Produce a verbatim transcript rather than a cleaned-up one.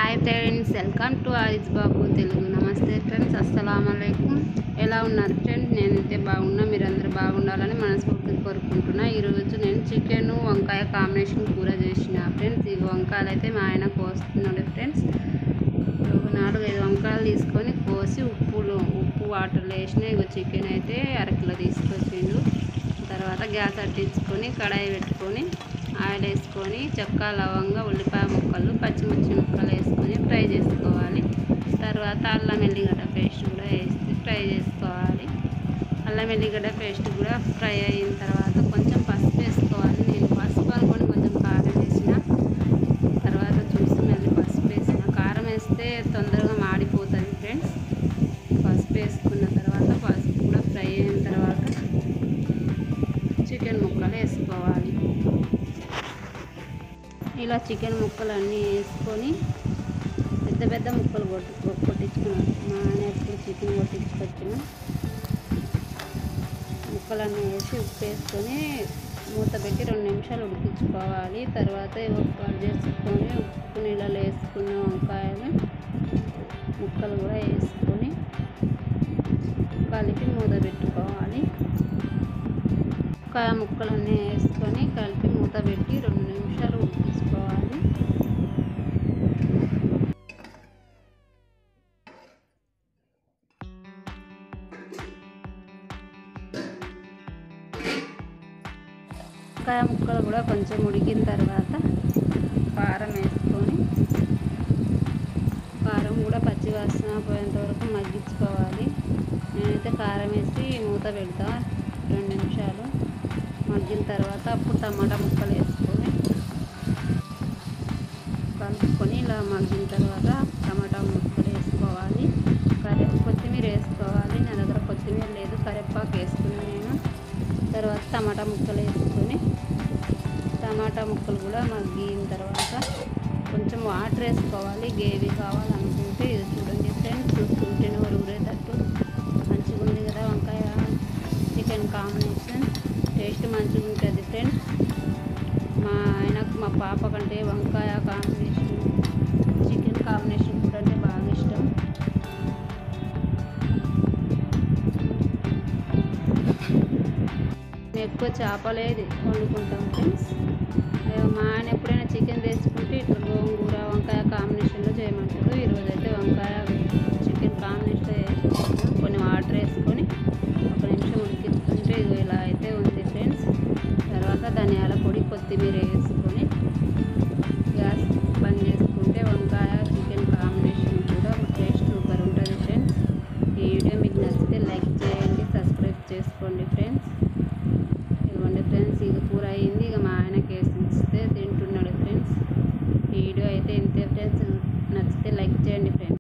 Hi friends, welcome to Ariz Babu Telugu. నమస్తే friends, అస్సలాముఅలైకుం. ఎలా ఉన్నారు ఫ్రెండ్స్? నేనైతే బాగున్నా, మీరందరూ బాగుండాలని మనస్ఫూర్తిగా కోరుకుంటున్నా. ఈరోజు నేను చికెన్ వంకాయ కాంబినేషన్ కూర చేసిన ఫ్రెండ్స్. ఈ వంకాయలు అయితే మా ఆయన కోస్తున్నాడు ఫ్రెండ్స్. నాలుగు ఐదు వంకాయలు తీసుకొని కోసి ఉప్పులో ఉప్పు వాటర్లో వేసిన. ఇగో చికెన్ అయితే అరకిలో తీసుకొచ్చిండు. తర్వాత గ్యాస్ అట్టించుకొని కడాయి పెట్టుకొని ఆయిల్ వేసుకొని చెక్క, లవంగా, ఉల్లిపాయ ముక్కలు, పచ్చిమిర్చి ముక్కలు వేసుకొని ఫ్రై చేసుకోవాలి. తర్వాత అల్లం ఎల్లిగడ్డ పేస్ట్ కూడా వేసి ఫ్రై చేసుకోవాలి. అల్లం ఎల్లిగడ్డ పేస్ట్ కూడా ఫ్రై అయిన తర్వాత కొంచెం పసుపు వేసుకోవాలి. నేను పసుపు అనుకొని కొంచెం కారం వేసిన. తర్వాత చూసి మళ్ళీ పసుపు వేసిన. కారం వేస్తే తొందరగా మాడిపోతుంది ఫ్రెండ్స్. పసుపు వేసుకున్న తర్వాత పసుపు కూడా ఫ్రై అయిన తర్వాత చికెన్ ముక్కలు వేసుకోవాలి. ఇలా చికెన్ ముక్కలు అన్నీ వేసుకొని పెద్ద పెద్ద ముక్కలు కొట్టు కొట్టించుకున్నాను. మా ఆయన ఎప్పుడు చికెన్ కొట్టించుకొచ్చిన ముక్కలన్నీ వేసి ఉప్పు వేసుకొని మూత పెట్టి రెండు నిమిషాలు ఉడికించుకోవాలి. తర్వాత కట్ చేసుకొని ఉప్పు నీళ్ళలో వేసుకున్న వంకాయలు ముక్కలు కూడా వేసుకొని కలిపి మూత పెట్టుకోవాలి. వంకాయ ముక్కలన్నీ వేసుకొని కలిపి మూత పెట్టి రెండు నిమిషాలు ఉడికించుకోవాలి. వంకాయ ముక్కలు కూడా కొంచెం ఉడికిన తర్వాత కారం వేసుకొని కారం కూడా పచ్చి వాసన పోయేంత వరకు మగ్గించుకోవాలి. నేనైతే కారం వేసి మూత పెడతా. రెండు నిమిషాలు మగ్గిన తర్వాత అప్పుడు టమాటా ముక్కలు వేసుకొని కలుపుకొని ఇలా మగ్గిన తర్వాత టమాటా ముక్కలు వేసుకోవాలి. కరే కొత్తిమీర వేసుకోవాలి. నా దగ్గర కొత్తిమీర లేదు, కరివేపాకు వేసుకున్నాను నేను. తర్వాత టమాటా ముక్కలు వేసుకొని టమాటా ముక్కలు కూడా మగ్గిన తర్వాత కొంచెం వాటర్ వేసుకోవాలి. గ్రేవీ కావాలనుకుంటే. ఇది చూడండి ఫ్రెండ్స్, చూస్తుంటే నోరు ఊరేటట్టు మంచిగా ఉంది కదా వంకాయ చికెన్ కాంబినేషన్. టేస్ట్ మంచిగా ఉంటుంది ఫ్రెండ్స్. మా ఆయనకు మా పాప కంటే వంకాయ కాంబినేషన్ చికెన్ కాంబినేషన్ కూడా అంటే బాగా ఇష్టం. మేము ఎక్కువ చేపలే వండుకుంటాం ఫ్రెండ్స్. మా ఆయన ఎప్పుడైనా చికెన్ తెచ్చుకుంటే ఇట్లా గోంగూర వంకాయ కాంబినేషన్లో చేయమంటారు. ఈరోజు అయితే వంకాయ చికెన్ కాంబినేషన్లో వేసుకుంటాం. కొన్ని వాటర్ వేసుకొని ఒక నిమిషం ఉడికించుకుంటే ఇది ఇలా అయితే ఉంది ఫ్రెండ్స్. తర్వాత ధనియాల పొడి, కొత్తిమీర వేసుకొని గ్యాస్ బంద్ చేసుకుంటే వంకాయ చికెన్ కాంబినేషన్ కూడా టేస్ట్ సూపర్ ఉంటుంది ఫ్రెండ్స్. ఈ వీడియో మీకు నచ్చితే లైక్ చేయండి, సబ్స్క్రైబ్ చేసుకోండి ఫ్రెండ్స్. ఇదిగోండి ఫ్రెండ్స్, ఇక కూర అయింది. ఇక మా ఆయనకి వేసి ఇస్తే తింటున్నాడు ఫ్రెండ్స్. ఈ వీడియో అయితే ఇంతే ఫ్రెండ్స్. నచ్చితే లైక్ చేయండి ఫ్రెండ్స్.